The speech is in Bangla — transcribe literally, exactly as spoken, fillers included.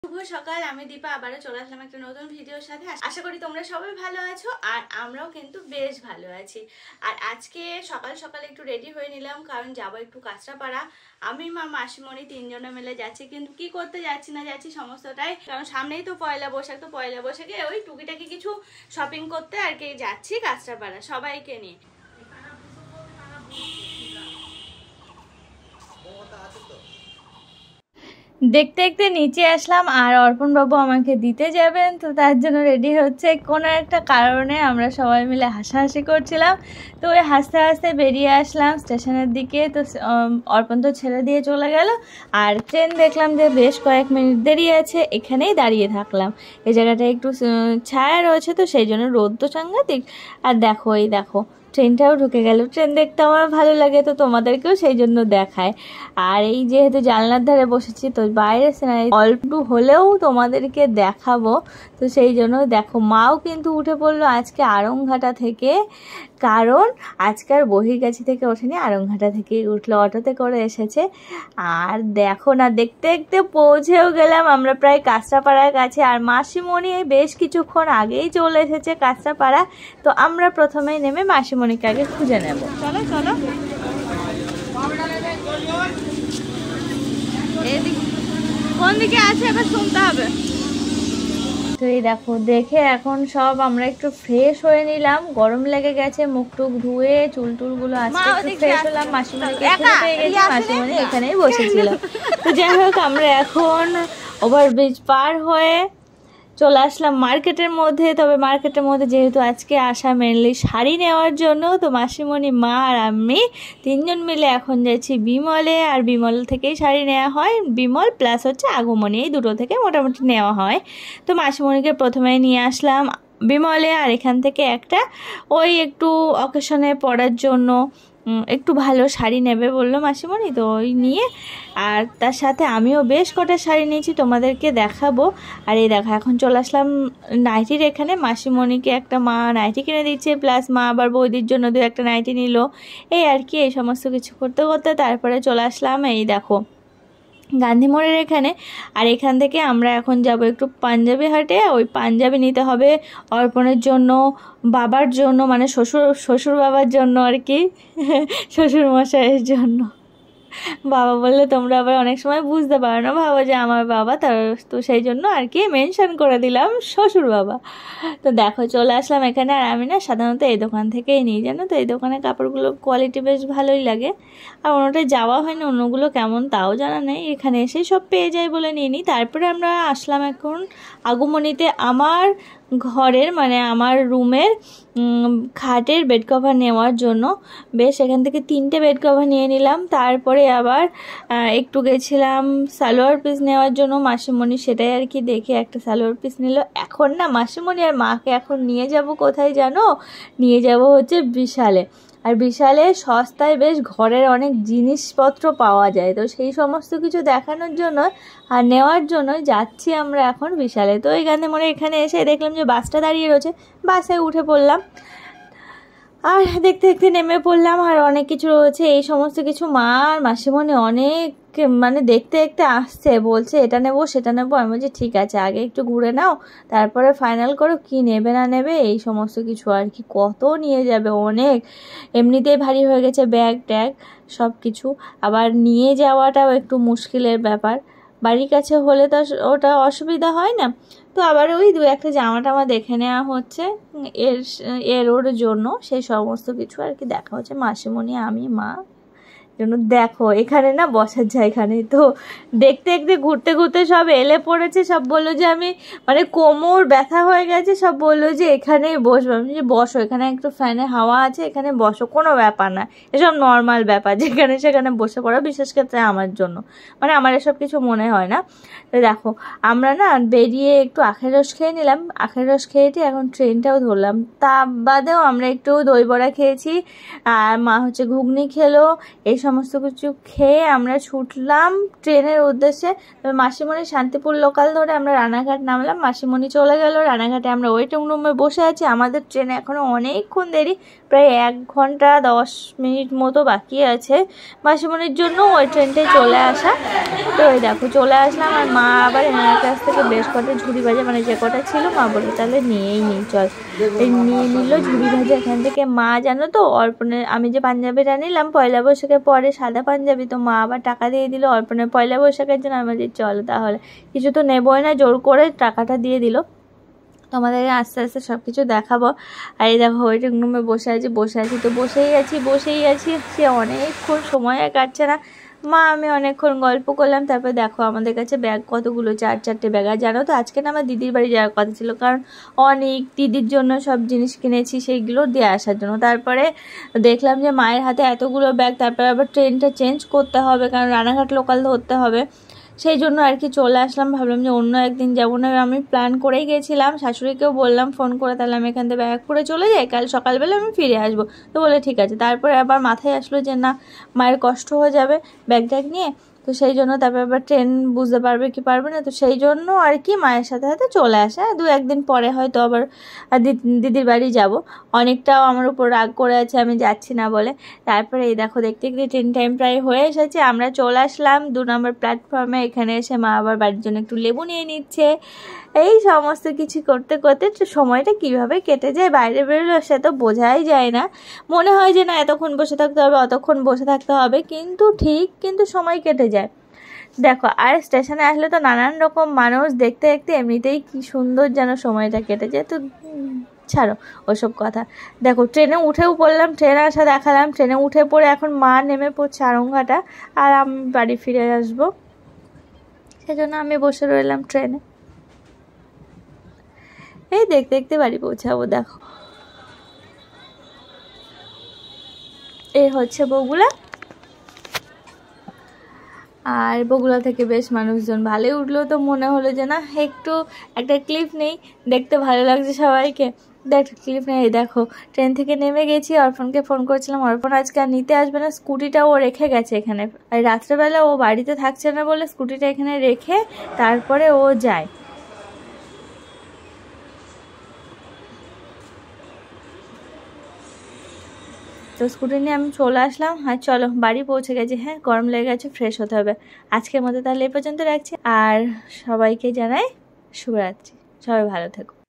শুভ সকাল। আমি দীপা আবারও চলে আসলাম একটা নতুন ভিডিওর সাথে। আশা করি তোমরা সবাই ভালো আছো আর আমরাও কিন্তু বেশ ভালো আছি। আর আজকে সকাল সকাল একটু রেডি হয়ে নিলাম, কারণ যাবো একটু কাঁচরাপাড়া। আমি মা মাসিমণি তিনজনে মিলে যাচ্ছি, কিন্তু কি করতে যাচ্ছি না যাচ্ছি সমস্তটাই, কারণ সামনেই তো পয়লা বৈশাখ। তো পয়লা বৈশাখে ওই টুকিটাকি কিছু শপিং করতে আর কি যাচ্ছি কাঁচরাপাড়া সবাইকে নিয়ে। দেখতে দেখতে নিচে আসলাম আর অর্পণ বাবু আমাকে দিতে যাবেন, তো তার জন্য রেডি হচ্ছে। কোনো একটা কারণে আমরা সবাই মিলে হাসাহাসি করছিলাম, তো ওই হাসতে হাসতে বেরিয়ে আসলাম স্টেশনের দিকে। তো অর্পণ তো ছেড়ে দিয়ে চলে গেল, আর ট্রেন দেখলাম যে বেশ কয়েক মিনিট দেরি আছে, এখানেই দাঁড়িয়ে থাকলাম। এই জায়গাটা একটু ছায়া রয়েছে, তো সেই জন্য রোদ তো সাংঘাতিক। আর দেখো এই দেখো ট্রেনটাও ঢুকে গেল। ট্রেন দেখতে আমার ভালো লাগে, তো তোমাদেরকেও সেই জন্য দেখায়। আর এই যেহেতু জানলার ধারে বসেছি, তো বাইরে সিনারি অল্প হলেও তোমাদেরকে দেখাবো, তো সেই জন্য দেখো মাও কিন্তু উঠে পড়লো আজকে আড়ংঘাটা থেকে, কারণ আজকাল বহির্গাছি থেকে ওঠেনি, আড়ংঘাটা থেকেই উঠলো, অটোতে করে এসেছে। আর দেখো না, দেখতে দেখতে পৌঁছেও গেলাম আমরা প্রায় কাঁচরাপাড়ার কাছে। আর মাসিমণি বেশ কিছুক্ষণ আগেই চলে এসেছে কাঁচরাপাড়া, তো আমরা প্রথমেই নেমে মাসিমণিকে আগে খুঁজে নেব। চলো চলো, কোন দিকে আছে এবার শুনতে হবে। তো এই দেখো দেখে এখন সব আমরা একটু ফ্রেশ হয়ে নিলাম, গরম লেগে গেছে, মুখ টুক ধুয়ে চুল টুল গুলো আজকে একটু ফ্রেশ হলাম। মাসিমণিকে খুঁজে পেয়ে গেছি, মাসিমণি এখানেই বসেছিল। তো যাই হোক আমরা এখন ওভারব্রিজ পার হয়ে চলে আসলাম মার্কেটের মধ্যে। তবে মার্কেটের মধ্যে যেহেতু আজকে আসা মেনলি শাড়ি নেওয়ার জন্য, তো মাসিমণি, মা আর আমি তিনজন মিলে এখন যাচ্ছি বিমলে। আর বিমল থেকেই শাড়ি নেওয়া হয়, বিমল প্লাস হচ্ছে আগমনী, এই দুটো থেকে মোটামুটি নেওয়া হয়। তো মাসিমণিকে প্রথমে নিয়ে আসলাম বিমলে, আর এখান থেকে একটা ওই একটু অকেশনে পরার জন্য একটু ভালো শাড়ি নেবে বললো মাসিমণি, তো ওই নিয়ে। আর তার সাথে আমিও বেশ কটা শাড়ি নিয়েছি, তোমাদেরকে দেখাবো। আর এই দেখো এখন চলে আসলাম নাইটির এখানে। মাসিমণিকে একটা মা নাইটি কিনে দিচ্ছে, প্লাস মা আবার বৌদির জন্য দু একটা নাইটি নিল, এই আর কি। এই সমস্ত কিছু করতে করতে তারপরে চলে আসলাম এই দেখো গান্ধী মোড়ের এখানে। আর এখান থেকে আমরা এখন যাব একটু পাঞ্জাবি হাটে। ওই পাঞ্জাবি নিতে হবে অর্পণের জন্য, বাবার জন্য, মানে শ্বশুর শ্বশুর বাবার জন্য আর কি, শ্বশুর মশাইয়ের জন্য। বাবা বললে তোমরা আবার অনেক সময় বুঝতে পারো না, ভাবো যে আমার বাবা, তার তো সেই জন্য আর কি মেনশন করে দিলাম শ্বশুর বাবা। তো দেখো চলে আসলাম এখানে। আর আমি না সাধারণত এই দোকান থেকেই নিই, জানো তো, এই দোকানের কাপড়গুলো কোয়ালিটি বেশ ভালোই লাগে। আর অন্যটায় যাওয়া হয় না, অন্যগুলো কেমন তাও জানা নেই, এখানে এসেই সব পেয়ে যায় বলে নিয়ে নিই। তারপরে আমরা আসলাম এখন আগমনীতে আমার ঘরের, মানে আমার রুমের খাটের বেড কভার নেওয়ার জন্য। বেশ এখান থেকে তিনটে বেড কভার নিয়ে নিলাম। তারপরে আবার একটু গেছিলাম সালোয়ার পিস নেওয়ার জন্য, মাসিমণি সেটাই আর কি দেখে একটা সালোয়ার পিস নিল। এখন না মাসিমণি আর মাকে এখন নিয়ে যাব কোথায় জানো, নিয়ে যাব হচ্ছে বিশালে। আর বিশালে সস্তায় বেশ ঘরের অনেক জিনিসপত্র পাওয়া যায়, তো সেই সমস্ত কিছু দেখানোর জন্য আর নেওয়ার জন্য যাচ্ছি আমরা এখন বিশালে। তো এখানে মনে এখানে এসে দেখলাম যে বাসটা দাঁড়িয়ে রয়েছে, বাসে উঠে পড়লাম। আর দেখতে দেখতে নেমে পড়লাম। আর অনেক কিছু রয়েছে, এই সমস্ত কিছু মা আর মাসিমণি অনেক মানে দেখতে দেখতে আসছে, বলছে এটা নেবো সেটা নেবো। আমি বলছি ঠিক আছে, আগে একটু ঘুরে নাও, তারপরে ফাইনাল করো কি নেবে না নেবে, এই সমস্ত কিছু আর কি। কত নিয়ে যাবে, অনেক এমনিতেই ভারী হয়ে গেছে ব্যাগ ট্যাগ সব কিছু, আবার নিয়ে যাওয়াটাও একটু মুশকিলের ব্যাপার। বাড়ির কাছে হলে তো ওটা অসুবিধা হয় না। তো আবার ওই দু একটা জামা টামা দেখে নেওয়া হচ্ছে এর এর ওর জন্য, সেই সমস্ত কিছু আর কি দেখা হচ্ছে। মাসিমণি, আমি, মা জন্য দেখো এখানে না বসার জায়গা নেই, তো দেখতে দেখতে ঘুরতে ঘুরতে সব এলে পড়েছে। সব বললো যে আমি মানে কোমর ব্যথা হয়ে গেছে, সব বললো যে এখানেই বসবো। আমি যে বসো, এখানে একটু ফ্যানে হাওয়া আছে, এখানে বসো, কোনো ব্যাপার না, এসব নর্মাল ব্যাপার, যেখানে সেখানে বসে পড়ো, বিশেষ ক্ষেত্রে আমার জন্য, মানে আমার এসব কিছু মনে হয় না। তো দেখো আমরা না বেরিয়ে একটু আখের রস খেয়ে নিলাম, আখের রস খেয়েছি, এখন ট্রেনটাও ধরলাম। তা বাদেও আমরা একটু দই বড়া খেয়েছি, আর মা হচ্ছে ঘুগনি খেলো, এই সমস্ত কিছু খেয়ে আমরা ছুটলাম ট্রেনের উদ্দেশ্যে। মাসিমণি শান্তিপুর লোকাল ধরে আমরা রানাঘাট নামলাম। মাসিমণি চলে গেল রানাঘাটে, আমরা ওয়েটিং রুমে বসে আছি। আমাদের ট্রেনে এখনও অনেকক্ষণ দেরি, প্রায় এক ঘন্টা দশ মিনিট মতো বাকি আছে মাসিমণির জন্য ওই ট্রেনটায় চলে আসা। তো ওই দেখো চলে আসলাম, আর মা আবার এনার কাছ থেকে বেশ কটা ঝুড়ি ভাজা মানে যে কটা ছিল মা বললো তাহলে নিয়েই নিই চল। নিয়ে নিল ঝুড়ি ভাজা এখান থেকে। মা জানো তো অর্পণের আমি যে পাঞ্জাবিটা নিলাম পয়লা বৈশাখের পরে সাদা পাঞ্জাবি, তো মা আবার টাকা দিয়ে দিল অর্পণের পয়লা বৈশাখের জন্য। আমাদের চলো তাহলে, কিছু তো নেবই না, জোর করে টাকাটা দিয়ে দিল। তোমাদেরকে আস্তে আস্তে সব কিছু দেখাবো। আর এই দেখো ওয়েটিং রুমে বসে আছি বসে আছি তো বসেই আছি বসেই আছি সে অনেকক্ষণ সময় কাটছে না। মা আমি অনেকক্ষণ গল্প করলাম। তারপর দেখো আমাদের কাছে ব্যাগ কতগুলো, চার চারটে ব্যাগ। আর জানো তো আজকে না আমার দিদির বাড়ি যাওয়ার কথা ছিল, কারণ অনেক দিদির জন্য সব জিনিস কিনেছি সেইগুলো দিয়ে আসার জন্য। তারপরে দেখলাম যে মায়ের হাতে এতগুলো ব্যাগ, তারপরে আবার ট্রেনটা চেঞ্জ করতে হবে কারণ রানাঘাট লোকাল ধরতে হবে, সেই জন্য আর কি চলে আসলাম। ভাবলাম যে অন্য একদিন যাবো না, আমি প্ল্যান করেই গেছিলাম। শাশুড়িকেও বললাম ফোন করে তাহলে আমি এখান থেকে ব্যাগ করে চলে যাই, কাল সকালবেলা আমি ফিরে আসবো। তো বলে ঠিক আছে। তারপরে আবার মাথায় আসলো যে না মায়ের কষ্ট হয়ে যাবে ব্যাগ ট্যাগ নিয়ে, তো সেই জন্য তারপরে আবার ট্রেন বুঝতে পারবে কি পারবে না, তো সেই জন্য আর কি মায়ের সাথে সাথে চলে আসে। দু একদিন পরে হয়তো আবার দিদির বাড়ি যাব। অনেকটাও আমার উপর রাগ করে আছে আমি যাচ্ছি না বলে। তারপরে এই দেখো দেখতে দেখতে ট্রেন টাইম প্রায় হয়ে এসেছে, আমরা চলে আসলাম দু নম্বর প্ল্যাটফর্মে। এখানে এসে মা আবার বাড়ির জন্য একটু লেবু নিয়ে নিচ্ছে। এই সমস্ত কিছু করতে করতে সময়টা কিভাবে কেটে যায় বাইরে বেরোলে সে তো বোঝাই যায় না। মনে হয় যে না এতক্ষণ বসে থাকতে হবে অতক্ষণ বসে থাকতে হবে, কিন্তু ঠিক কিন্তু সময় কেটে যায়। দেখো আর স্টেশনে আসলে তো নানান রকম মানুষ দেখতে দেখতে এমনিতেই কি সুন্দর যেন সময়টা কেটে যায়। তো ছাড়ো ওসব কথা। দেখো ট্রেনে উঠেও পড়লাম, ট্রেনে আসা দেখালাম, ট্রেনে উঠে পড়ে এখন মা নেমে পড়ছে আরংঘাটা, আর আমি বাড়ি ফিরে আসবো, সেজন্য আমি বসে রইলাম ট্রেনে। এই দেখতে দেখতে বাড়ি পৌঁছাবো। দেখো এই হচ্ছে বগুলা, আর বগুলা থেকে বেশ মানুষজন ভালোই উঠলো। তো মনে হলো যে না একটু একটা ক্লিপ নেই, দেখতে ভালো লাগছে সবাইকে, দেখ ক্লিপ নেই। দেখো ট্রেন থেকে নেমে গেছি, অর্পণকে ফোন করেছিলাম, অর্পণ আজকে আর নিতে আসবে না, স্কুটিটা ও রেখে গেছে এখানে। আর রাত্রেবেলা ও বাড়িতে থাকছে না বলে স্কুটিটা এখানে রেখে তারপরে ও যায়। তো স্কুটি নিয়ে আমি চলে আসলাম। আর চলো বাড়ি পৌঁছে গেছি। হ্যাঁ গরম লেগে গেছে, ফ্রেশ হতে হবে। আজকের মতো তাহলে এই পর্যন্ত রাখছি, আর সবাইকে জানাই শুভরাত্রি, সবাই ভালো থেকো।